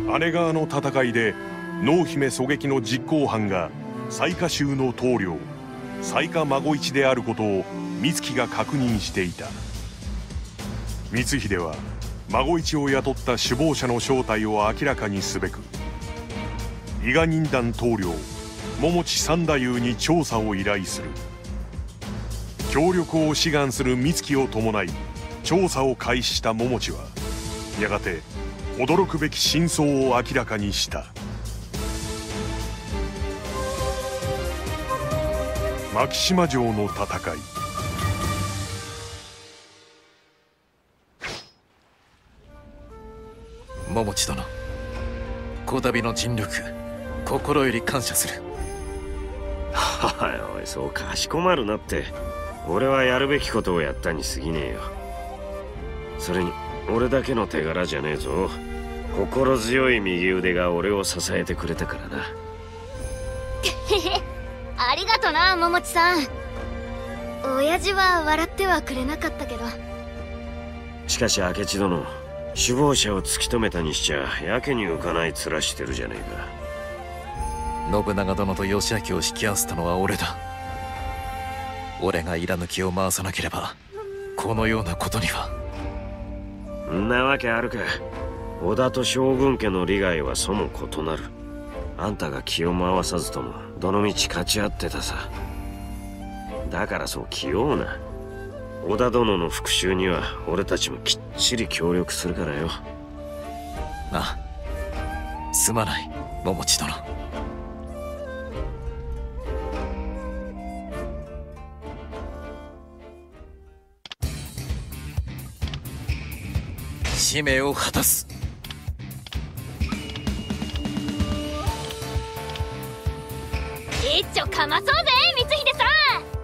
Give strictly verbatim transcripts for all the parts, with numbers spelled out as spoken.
姉川の戦いで濃姫狙撃の実行犯が雑賀衆の頭領雑賀孫一であることを美月が確認していた。光秀は孫一を雇った首謀者の正体を明らかにすべく伊賀忍団頭領桃地三太夫に調査を依頼する。協力を志願する美月を伴い調査を開始した桃地はやがて驚くべき真相を明らかにした。牧島城の戦い。 桃地殿、こたびの尽力心より感謝する。 はい、おい、そうかしこまるなって。俺はやるべきことをやったに過ぎねえよ。それに俺だけの手柄じゃねえぞ。心強い右腕が俺を支えてくれたからな。 ありがとな、桃地さん。親父は笑ってはくれなかったけど。 しかし明智殿、首謀者を突き止めたにしちゃやけに浮かない面してるじゃねえか。信長殿と義昭を引き合わせたのは俺だ。俺がいらぬ気を回さなければこのようなことには。 んなわけあるか。織田と将軍家の利害はそも異なる。あんたが気を回さずともどのみち勝ち合ってたさ。だからそう気負うな。織田殿の復讐には俺たちもきっちり協力するからよ。 ああ、すまない桃地殿。使命を果たす。 一丁かまそうぜ光秀さん。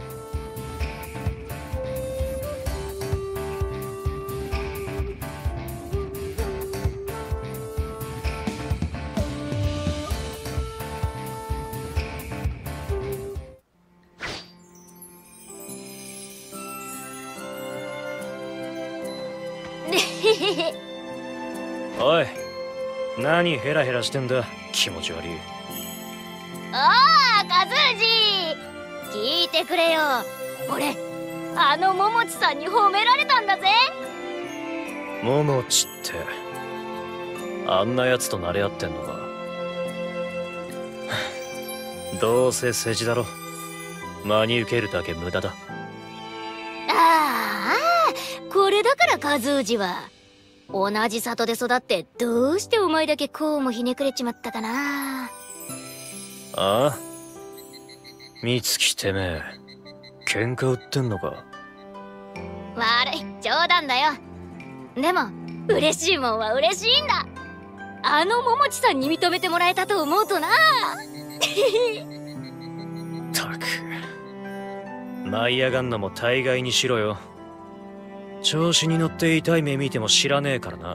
おい、何ヘラヘラしてんだ。気持ち悪い。 おー、和氏、聞いてくれよ。俺あの桃地さんに褒められたんだぜ。 桃地ってあんなやつと慣れ合ってんのか。どうせ世辞だろ。真に受けるだけ無駄だ。 ああ、これだから和氏は同じ里で育ってどうしてお前だけこうもひねくれちまったかな。 ああ、美月てめえ喧嘩売ってんのか。 悪い、冗談だよ。でも嬉しいもんは嬉しいんだ。あの桃地さんに認めてもらえたと思うとな。 たく舞い上がんのも大概にしろよ。調子に乗って痛い目見ても知らねえからな。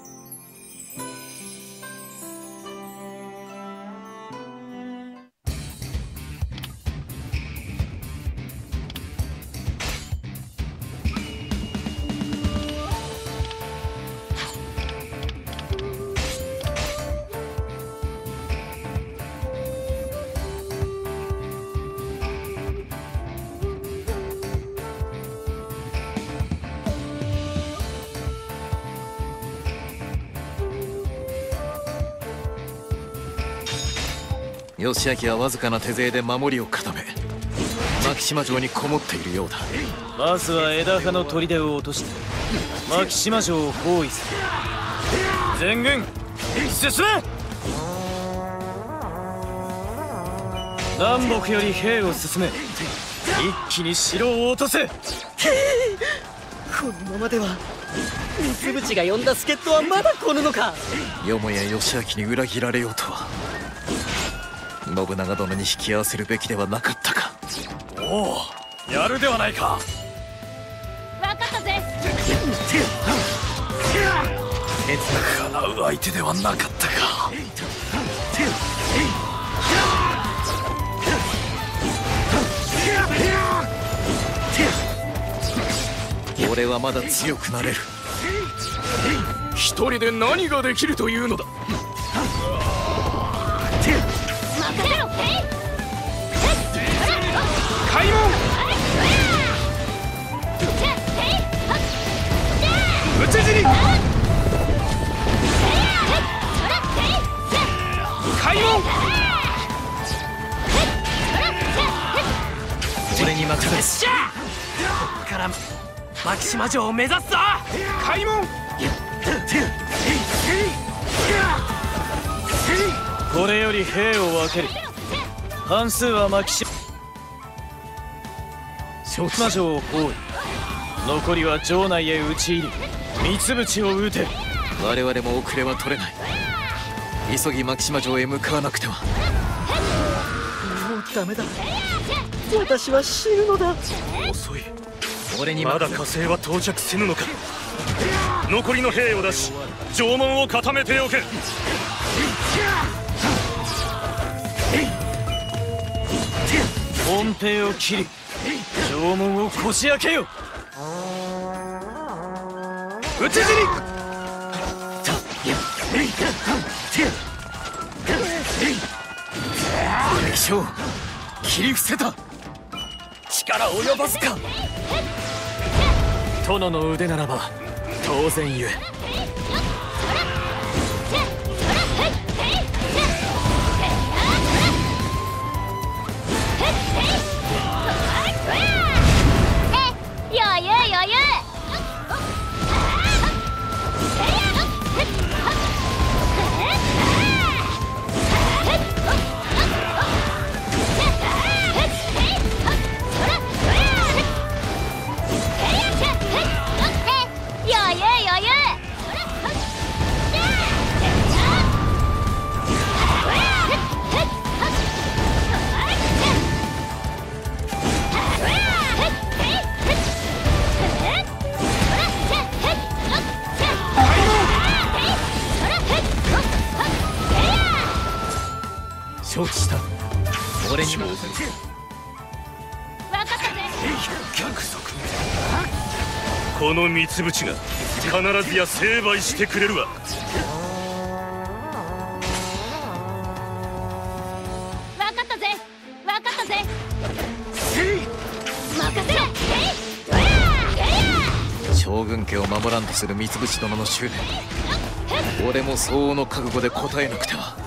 義昭はわずかな手勢で守りを固め牧島城にこもっているようだ。 まずは枝葉の砦を落として牧島城を包囲する。全軍進め。南北より兵を進め、一気に城を落とせ。 このままでは三淵が呼んだ助っ人はまだ来ぬのか。 よもや義昭に裏切られようとは。信長殿に引き合わせるべきではなかったか。 おお、やるではないか。 分かったぜ。 かなう相手ではなかったか。俺はまだ強くなれる。 一人で何ができるというのだ。 任せろ。 開門。討ち死に。開門。 俺に任せ。よっしゃ。こっからマキシマ城を目指すぞ。 開門。 これより兵を分ける。半数はマキシマ城を包囲、残りは城内へ討ち入り三つ淵を撃て。 我々も遅れは取れない。急ぎ牧島城へ向かわなくては。 もうダメだ。私は死ぬのだ。 遅い。 俺にまだ火星は到着せぬのか。残りの兵を出し城門を固めておけ。 本兵を切り城門をこじ開けよ。 討ち死に。 敵将切り伏せた。力及ばずか。 殿の腕ならば当然ゆえ。 余裕余裕。余裕余裕。 承知した。俺にも分かったぜ。 逆賊。この三つ淵が必ずや成敗してくれるわ。 分かったぜ分かったぜ。任せろ。 将軍家を守らんとする三淵殿の執念、俺も相応の覚悟で応えなくては。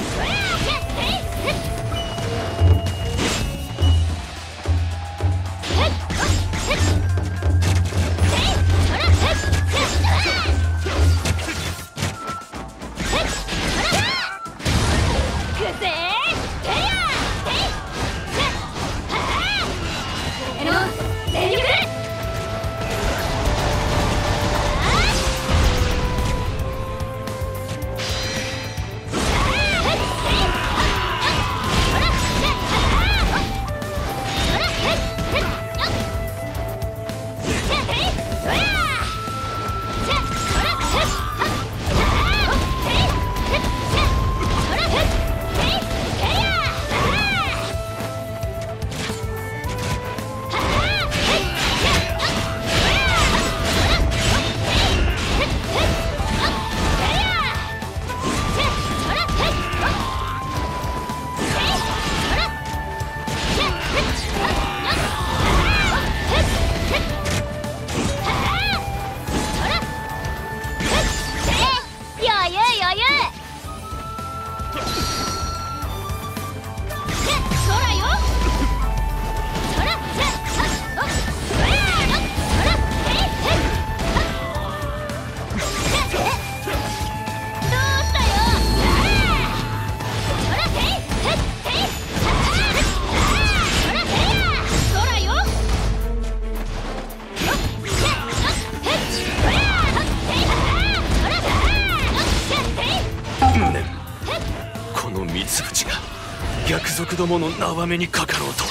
逆賊どもの縄目にかかろうと。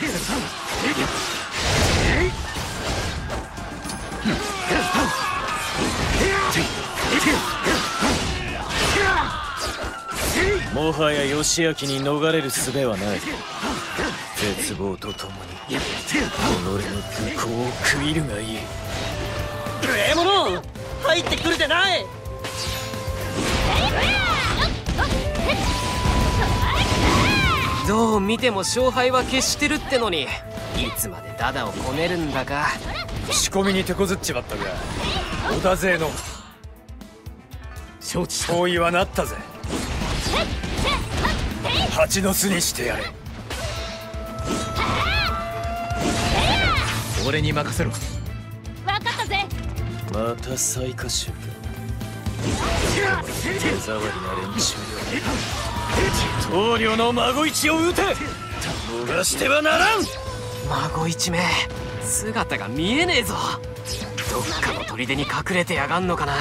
もはや義明に逃れる術はない。絶望とともに己の愚行を食いるがいい。 獲物入ってくるでない。 どう見ても勝敗は決してるってのに、いつまでダダをこねるんだか。 仕込みに手こずっちまったが、織田勢の承知した。 包囲はなったぜ。蜂の巣にしてやれ。 俺に任せろ。 分かったぜ。 また最下衆か。手触りな連中よ。棟梁の孫一を撃て。逃してはならん。 孫一め、姿が見えねえぞ。どっかの砦に隠れてやがんのかな。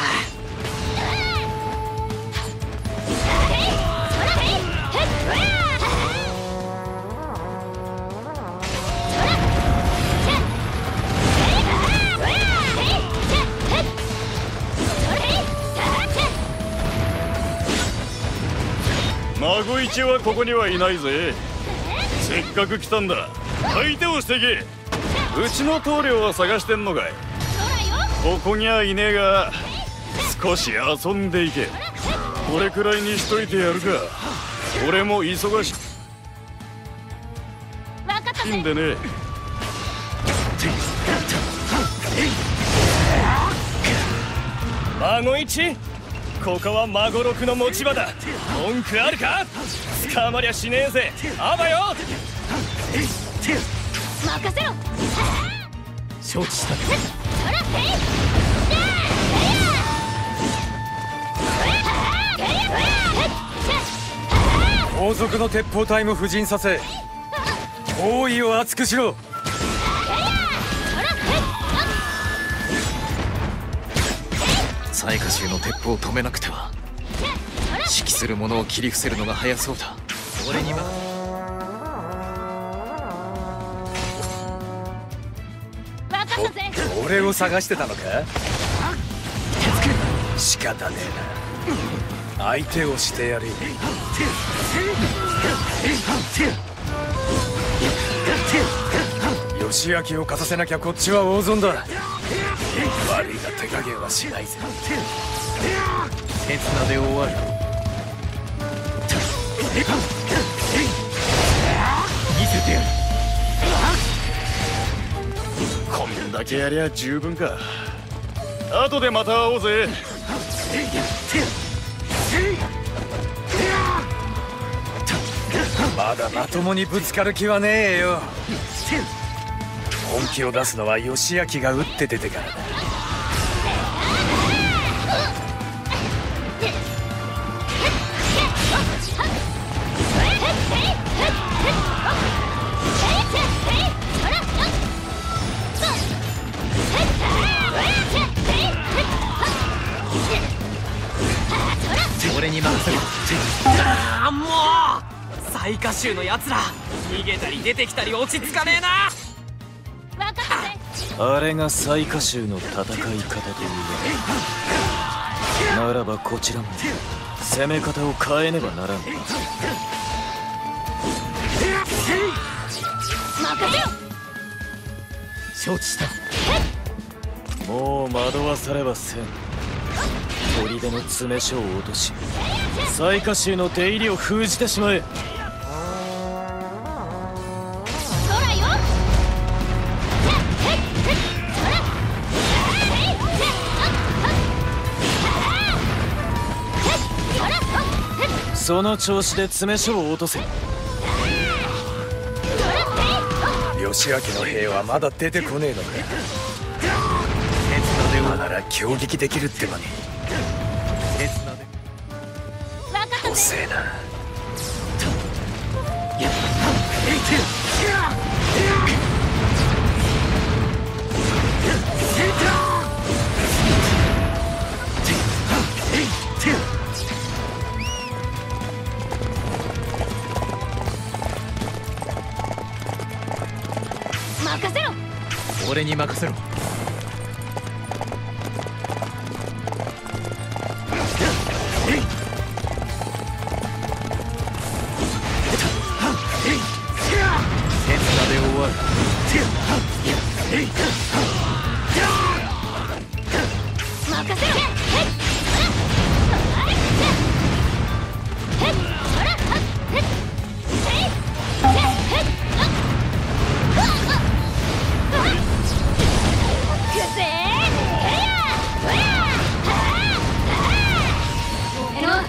孫一はここにはいないぜ。せっかく来たんだ。相手をしてけ。うちの棟梁は探してんのかい。ここにはいねえが、少し遊んでいけ。これくらいにしといてやるか。俺も忙しいんでね。 孫一、ここは孫六の持ち場だ。文句あるか。捕まりゃしねえぜ。あばよ。 任せろ。 承知した。 後続の鉄砲隊も布陣させ、包囲を厚くしろ。 雑賀衆の鉄砲を止めなくては。指揮する者を切り伏せるのが早そうだ。俺には分かったぜ。 俺を探してたのか。仕方ねえな。相手をしてやる。義明を勝たせなきゃこっちは大損だ。悪いが手加減はしないぜ。 手綱で終わる。見せてやる。 こんだけやりゃ十分か。後でまた会おうぜ。 まだまともにぶつかる気はねえよ。本気を出すのは義明が打って出てからだ。 俺に任せろ。 ああ、もう雑賀衆のやつら逃げたり出てきたり落ち着かねえな。 分かったぜ。 あれが雑賀衆の戦い方というわ。ならばこちらも攻め方を変えねばならん。 任せろ。 承知した。 もう惑わされはせん。砦の詰め所を落とし、雑賀衆の出入りを封じてしまえ。 空よ。 その調子で詰め所を落とせ。義明の兵はまだ出てこねえのか。手綱ではなら攻撃できるってばね。 手綱で分かったぜ。 遅えな。 任せろ。 俺に任せろ。手綱で終わる。 任せろ。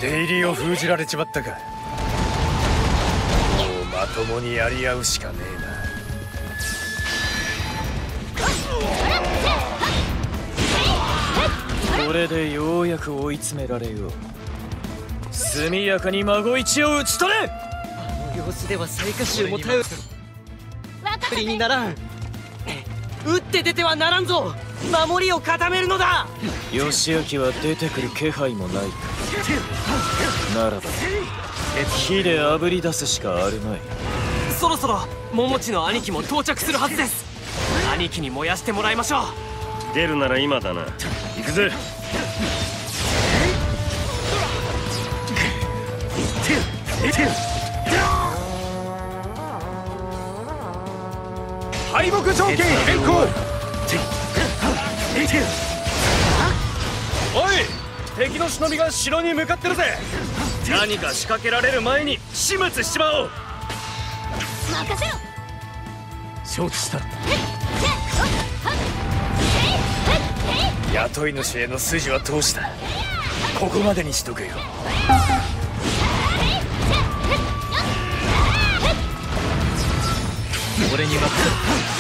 出入りを封じられちまったか。もうまともにやり合うしかねえな。これでようやく追い詰められよう。速やかに孫一を討ち取れ。 あの様子では雑賀衆も頼りにならん。打って出てはならんぞ。守りを固めるのだ。 義明は出てくる気配もないか。ならば火で炙り出すしかあるまい。 そろそろ桃地の兄貴も到着するはずです。兄貴に燃やしてもらいましょう。 出るなら今だな。行くぜ。 敗北条件変更。おい、敵の忍びが城に向かってるぜ。何か仕掛けられる前に始末しちまおう。 任せろ。 承知した。雇い主への筋は通した。ここまでにしとくよ。俺に任せろ。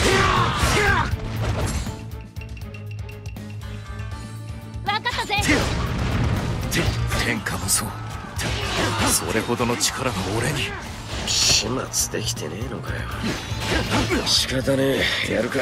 分かったぜ。 天下無双。それほどの力が俺に。 始末できてねえのかよ。仕方ねえ、やるか。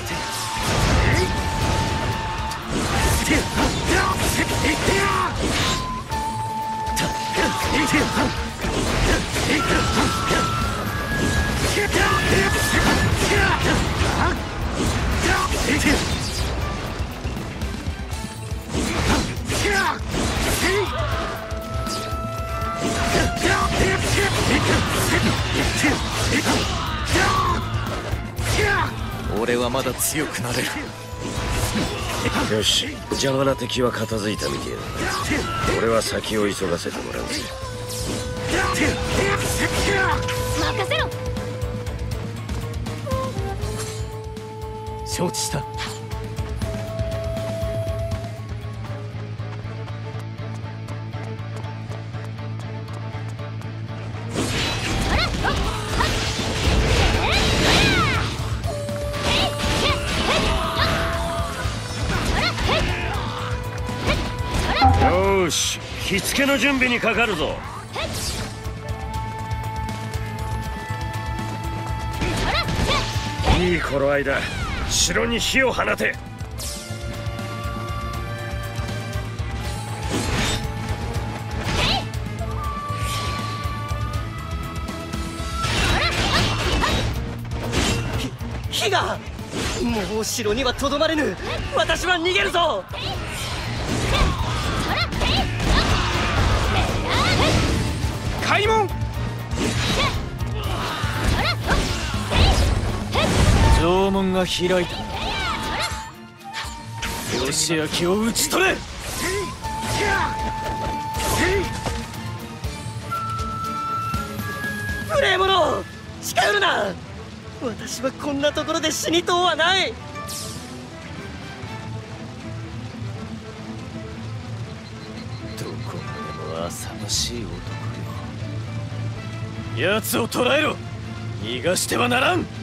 俺はまだ強くなれる。 よし、邪魔な敵は片付いたみてえだ。俺は先を急がせてもらうぜ。 任せろ。 承知した。 よし、火付けの準備にかかるぞ。いい頃合いだ。城に火を放て。 火がもう城にはとどまれぬ。私は逃げるぞ。 開門。城門が開いた。義明を討ち取れ。 無礼者、近寄るな。私はこんなところで死にとうはない。 どこまでも浅ましい男よ。奴を捕らえろ。逃がしてはならん。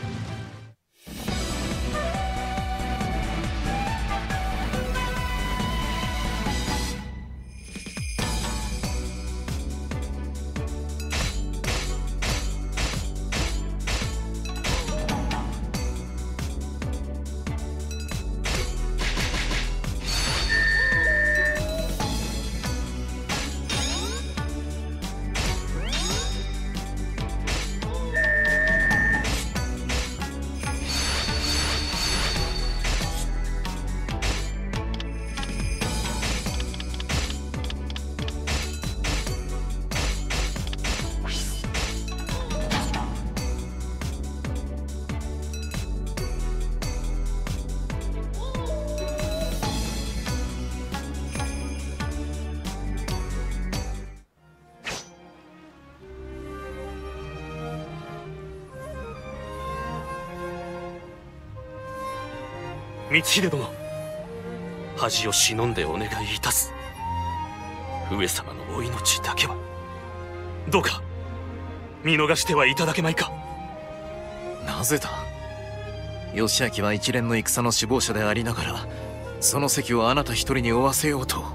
光秀殿、恥を忍んでお願いいたす。 上様のお命だけはどうか見逃してはいただけまいか。 なぜだ。義明は一連の戦の首謀者でありながら、その席をあなた一人に負わせようと。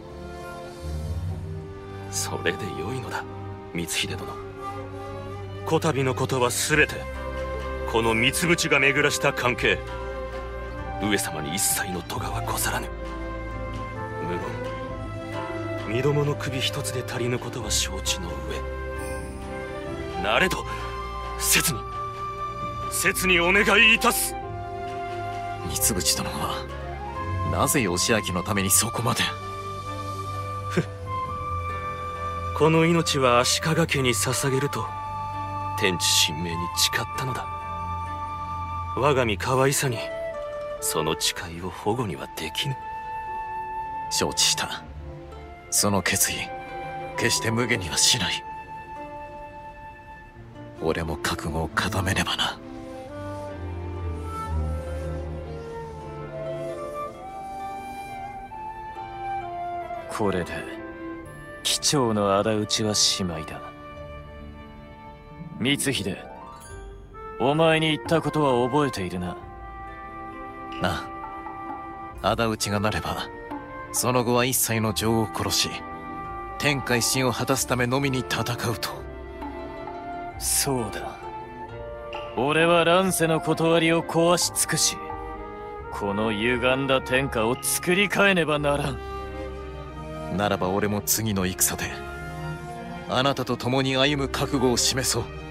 それでよいのだ、光秀殿。こたびのことは全てこの三淵が巡らした関係。上様に一切の咎はござらぬ。無言身どもの首一つで足りぬことは承知の上、なれど切に切にお願いいたす。 三淵殿はなぜ義明のためにそこまで。 この命は足利家に捧げると天地神明に誓ったのだ。我が身可愛さにその誓いを保護にはできぬ。 承知した。その決意決して無下にはしない。俺も覚悟を固めねばな。 これで貴重の仇討ちはしまいだ。光秀、お前に言ったことは覚えているな。 なあ、仇討ちがなればその後は一切の情を殺し天下一新を果たすためのみに戦うと。 そうだ。俺は乱世の断りを壊し尽くし、この歪んだ天下を作り変えねばならん。 ならば俺も次の戦であなたと共に歩む覚悟を示そう。